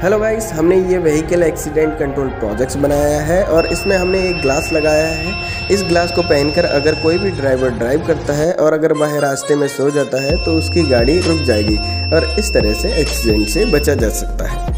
Hello guys, हमने ये vehicle accident control projects बनाया है और इसमें हमने एक ग्लास लगाया है। इस ग्लास को पहनकर अगर कोई भी ड्राइवर ड्राइव करता है और अगर वह रास्ते में सो जाता है तो उसकी गाड़ी रुक जाएगी और इस तरह से एक्सीडेंट से बचा जा सकता है।